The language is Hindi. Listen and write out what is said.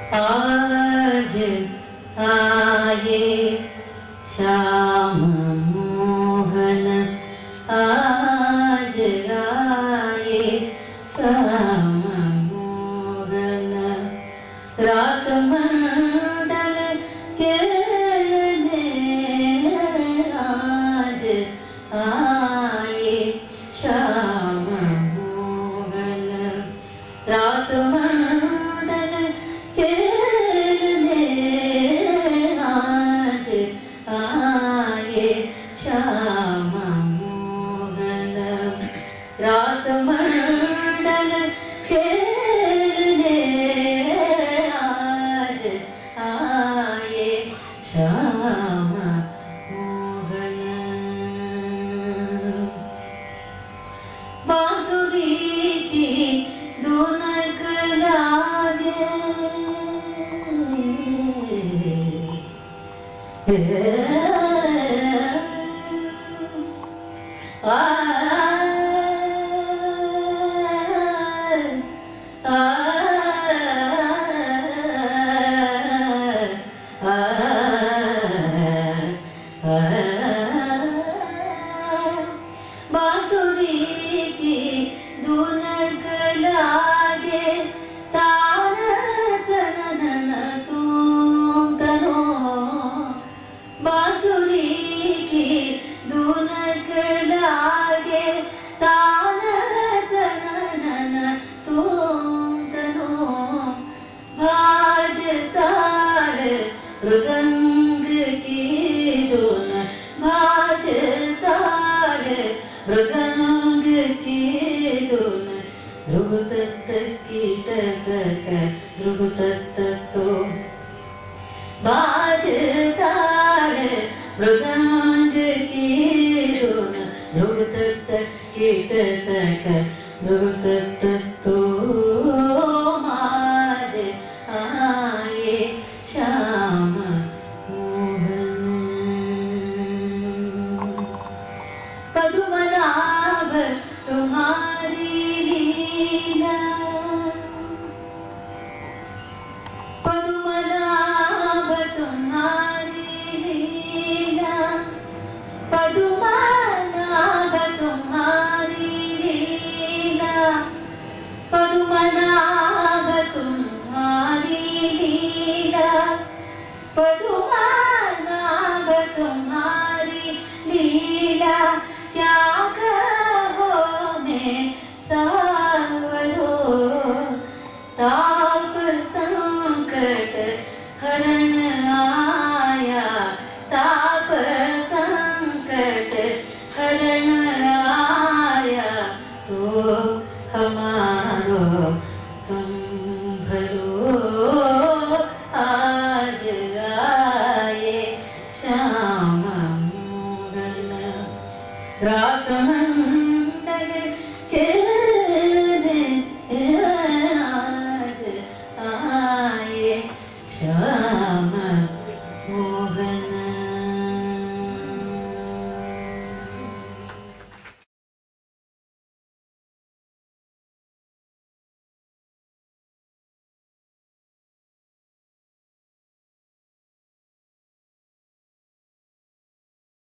आज आए श्याम मोहन, आज आए श्याम मोहन, रास मंडल खेलने आज आए श्याम मोहन, रास मंडल खेलने आज आए श्याम मोहन, रास मंडल खेलने आज आए श्याम मोहन। बांसुरी की धुन लागे, बांसुरी की धुन लागे, तान तनन तुम तनो, बांसुरी की धुन लागे, तान तनन तुम तनो, भाज ताल मृदंग की धुन, भाज ताल मृदंग की धुन, ध्रुव तत्त कीट तक ध्रुव तत्त तो, बाज ताल मृदंग की धुन, ध्रुव तत्त कीट तक ध्रुव तत्त तो।